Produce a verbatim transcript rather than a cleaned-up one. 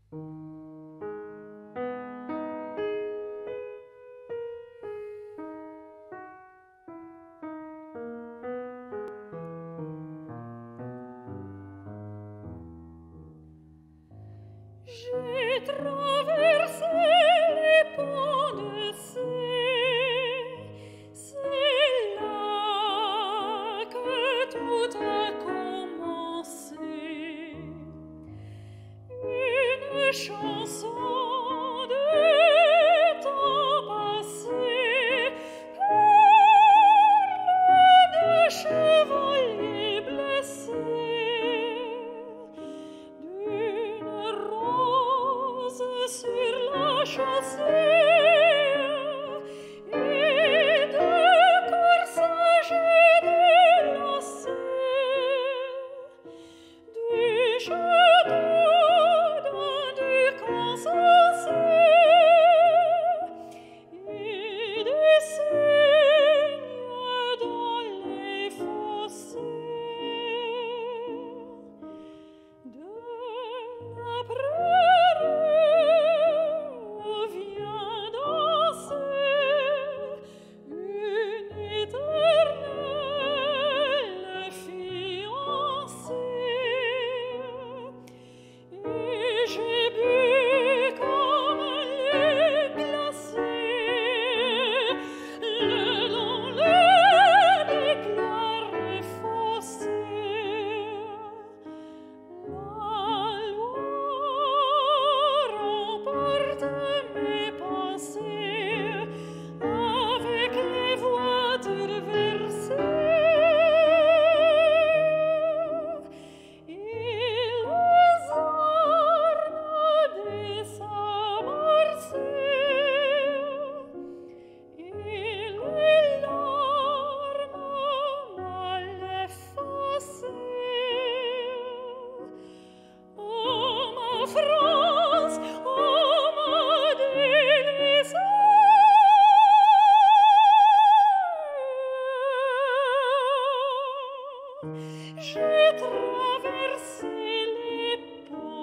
J'ai traversé les ponts de Cé, c'est là que tout a commencé. Une chanson de temps passé parle de chevaliers blessés, d'une rose sur la chaussée et de corsage délacé, du jeu d'eau du consensé et des signes dans les fossés. De la prairie vient danser une éternelle fiancée, et j'ai bu comme les glacés le long des clairs fossés. La Loire emporte mes pensées avec les voitures versées, et les armes désamorcées, et les larmes mal effacées. Oh ma France, oh ma délice, j'ai traversé les ponts